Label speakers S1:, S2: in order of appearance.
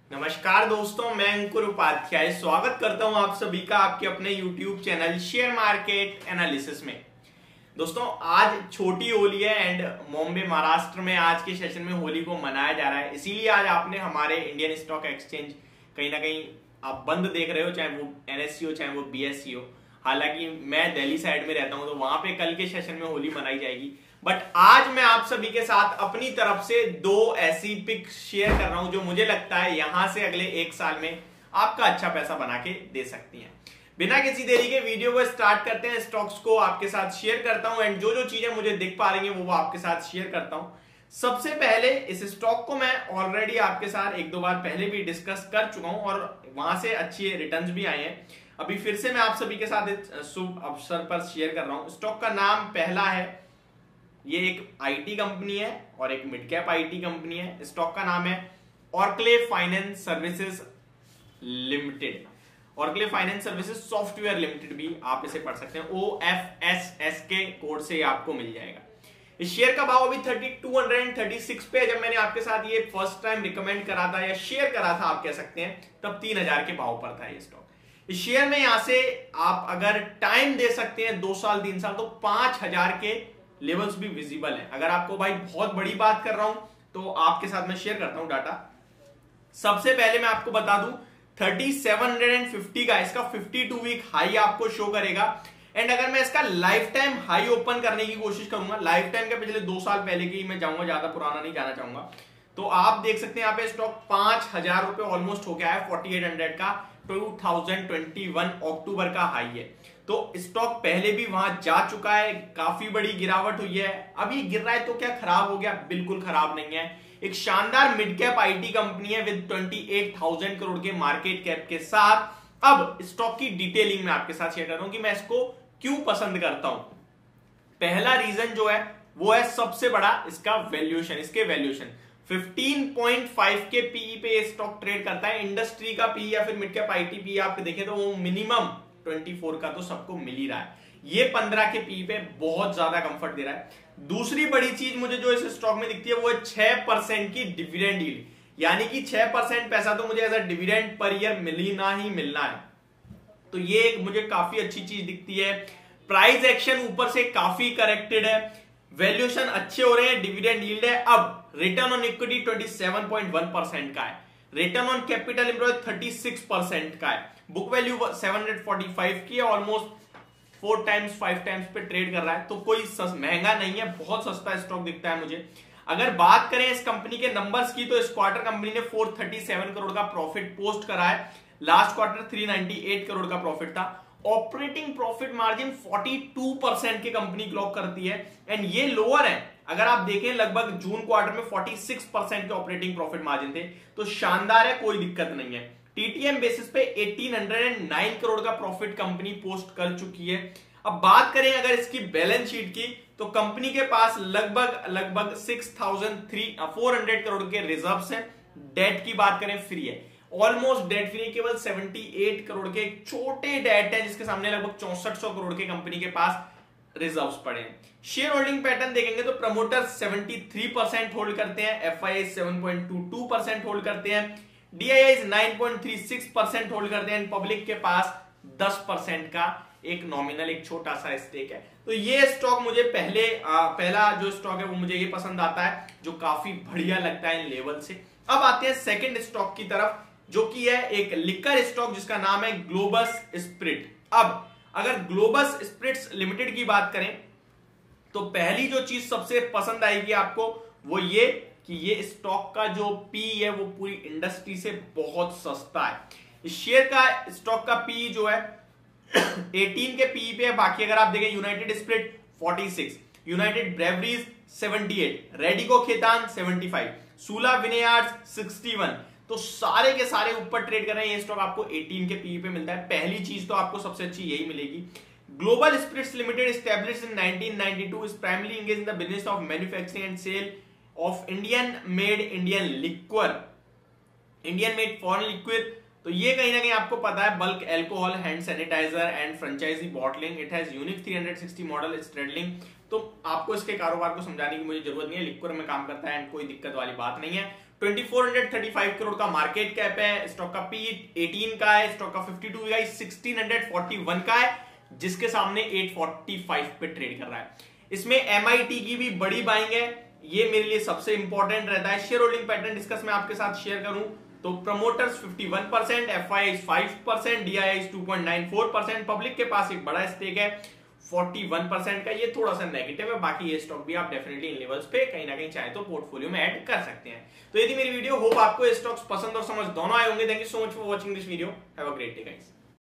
S1: नमस्कार दोस्तों, मैं अंकुर उपाध्याय स्वागत करता हूं आप सभी का आपके अपने YouTube channel share market analysis में। दोस्तों, आज छोटी होली है एंड बॉम्बे महाराष्ट्र में आज के सेशन में होली को मनाया जा रहा है। इसीलिए आज आपने हमारे इंडियन स्टॉक एक्सचेंज कहीं ना कहीं आप बंद देख रहे हो, चाहे वो NSE हो चाहे वो BSE हो। हालांकि मैं दिल्ली साइड में रहता हूं तो वहां पे कल के सेशन में होली मनाई जाएगी, बट आज मैं आप सभी के साथ अपनी तरफ से दो ऐसी पिक शेयर कर रहा हूं जो मुझे लगता है यहां से अगले एक साल में आपका अच्छा पैसा बना के दे सकती हैं। बिना किसी देरी के वीडियो को स्टार्ट करते हैं। स्टॉक्स को आपके साथ शेयर करता हूं एंड जो जो चीजें मुझे दिख पा रही हैं वो आपके साथ शेयर करता हूं। सबसे पहले इस स्टॉक को मैं ऑलरेडी आपके साथ एक दो बार पहले भी डिस्कस कर चुका हूं और वहां से अच्छी रिटर्न्स भी आए हैं। अभी फिर से मैं आप सभी के साथ शुभ अवसर पर शेयर कर रहा हूं। स्टॉक का नाम पहला है, ये एक आईटी कंपनी है और एक मिड कैप आईटी कंपनी है। स्टॉक का नाम है Oracle finance services limited. Oracle finance services software limited भी आप इसे पढ़ सकते हैं। OFSS के कोड से आपको मिल जाएगा। इस शेयर का भाव अभी 3236 पे है। जब मैंने आपके साथ ये फर्स्ट टाइम रिकमेंड करा था या शेयर करा था आप कह सकते हैं, तब 3000 के भाव पर था ये स्टॉक। इस शेयर में यहां से आप अगर टाइम दे सकते हैं 2 साल 3 साल, तो 5000 के लेवल्स भी विजिबल है। अगर आपको भाई बहुत बड़ी बात कर रहा हूं तो आपके साथ मैं शेयर करता हूं डाटा। सबसे पहले मैं आपको बता दूं 3750 का इसका 52 वीक हाई आपको शो करेगा। एंड अगर मैं इसका लाइफ टाइम हाई ओपन करने की कोशिश करूंगा, लाइफ टाइम के पिछले 2 साल पहले की मैं जाऊंगा, ज्यादा पुराना नहीं जाना चाहूंगा, तो आप देख सकते हैं यहाँ पे स्टॉक 5000 रुपए ऑलमोस्ट हो गया है। 4800 का 2021 अक्टूबर का हाई है। तो स्टॉक पहले भी वहां जा चुका है, काफी बड़ी गिरावट हुई है। अभी गिर रहा है तो क्या खराब हो गया? बिल्कुल खराब नहीं है। एक शानदार मिड कैप आईटी कंपनी है विद 28,000 करोड़ के मार्केट कैप के साथ। अब स्टॉक की डिटेलिंग में आपके साथ शेयर कर रहा हूं कि मैं इसको क्यों पसंद करता हूं। पहला रीजन जो है वो है सबसे बड़ा इसका वैल्यूएशन। इसके वैल्यूएशन 15.5 के पीई पे ये स्टॉक ट्रेड करता है। इंडस्ट्री का पीई या फिर मिड कैप आईटी पीई आप देखें तो वो मिनिमम 24 का तो सबको मिल ही रहा है। ये 15 के पीई पे बहुत ज्यादा कंफर्ट दे रहा है। दूसरी बड़ी चीज मुझे जो इस स्टॉक में दिखती है वो है 6% की डिविडेंड यील्ड, यानी कि 6% पैसा तो मुझे as a dividend per year मिलना ही मिलना है। तो ये एक मुझे काफी अच्छी चीज दिखती है। प्राइस एक्शन ऊपर से काफी करेक्टेड है, वैल्यूएशन अच्छे हो रहे हैं, डिविडेंड यील्ड है। अब रिटर्न ऑन इक्विटी 27.1% का है, रिटर्न ऑन कैपिटल एम्प्लॉयड 36% का है, बुक वैल्यू 745 की है, ऑलमोस्ट 4 टाइम्स 5 टाइम्स पे ट्रेड कर रहा है। तो कोई महंगा नहीं है, बहुत सस्ता स्टॉक दिखता है मुझे। अगर बात करें इस कंपनी के नंबर्स की तो इस क्वार्टर कंपनी ने 437 करोड़ का प्रॉफिट पोस्ट करा है। लास्ट क्वार्टर 398 करोड़ का प्रॉफिट था। ऑपरेटिंग प्रॉफिट मार्जिन 42% की कंपनी क्लॉक करती है एंड ये लोअर है। अगर आप देखें लगभग जून क्वार्टर में 46% के ऑपरेटिंग प्रॉफिट मार्जिन थे, तो शानदार है, कोई दिक्कत नहीं है। टीटीएम बेसिस पे 1809 करोड़ का प्रॉफिट कंपनी पोस्ट कर चुकी है। अब बात करें अगर इसकी बैलेंस शीट की, तो कंपनी के पास लगभग 6400 करोड़ के रिजर्व्स हैं। डेट की बात करें फ्री है, ऑलमोस्ट डेट फ्री, केवल 78 करोड़ के एक छोटे डेट है जिसके सामने लगभग 6400 करोड़ के कंपनी के पास रिजर्व्स पड़े हैं। शेयर होल्डिंग पैटर्न देखेंगे तो प्रमोटर 73% होल्ड करते हैं, FII 7.22% होल्ड करते हैं, DII 9.36% होल्ड करते हैं, पब्लिक के पास 10% का एक नॉमिनल एक छोटा सा स्टेक है। तो ये स्टॉक मुझे पहला जो स्टॉक है वो मुझे ये पसंद आता है, जो काफी बढ़िया लगता है इन लेवल से। अब आते हैं सेकंड स्टॉक की तरफ, जो कि है एक लिकर स्टॉक जिसका नाम है ग्लोबस स्पिरिट। अब अगर ग्लोबस स्पिरिट्स लिमिटेड की बात करें तो पहली जो चीज सबसे पसंद आएगी आपको वो ये कि ये स्टॉक का जो पी है वो पूरी इंडस्ट्री से बहुत सस्ता है। इस शेयर का स्टॉक का पी जो है 18 के पी पे है। बाकी अगर आप देखें United Spirit 46, United Breweries 78, Radico Khaitan 75, Sula vineyards 61, तो सारे के सारे ऊपर ट्रेड कर रहे हैं। ये स्टॉक आपको 18 के पीई पे मिलता है। पहली चीज तो आपको सबसे अच्छी यही मिलेगी। Global Spirits Limited established in 1992 is primarily engaged in the business of manufacturing and sale of Indian made Indian liquor, Indian made foreign liquid. तो ये कहीं ना कहीं आपको पता है, bulk alcohol, hand sanitiser and franchise bottling. It has unique 360 model straddling. तो आपको इसके कारोबार को समझाने की मुझे जरूरत नहीं है, लिक्विड में काम करता है एंड कोई दिक्कत वाली बात नहीं है। 2435 करोड़ का मार्केट कैप है, स्टॉक का पी 18 का है, स्टॉक का 52 का 1641 का है, जिसके सामने 845 पे ट्रेड कर रहा है। इसमें MIT की भी बड़ी बाइंग है, ये मेरे लिए सबसे इंपॉर्टेंट रहता है। शेयर होल्डिंग पैटर्न डिस्कस मैं आपके साथ शेयर करूं तो प्रमोटर्स 51%, FIIs 5%, DIIs 2.94%, पब्लिक के पास एक बड़ा स्टेक है 41% का, ये थोड़ा सा नेगेटिव है। बाकी ये स्टॉक भी आप डेफिनेटली इन लेवल्स पे कहीं ना कहीं चाहे तो पोर्टफोलियो में ऐड कर सकते हैं। तो यदि मेरी वीडियो होप आपको स्टॉक्स पसंद और समझ दोनों आए होंगे। Thank you so much for watching this video. Have a great day guys.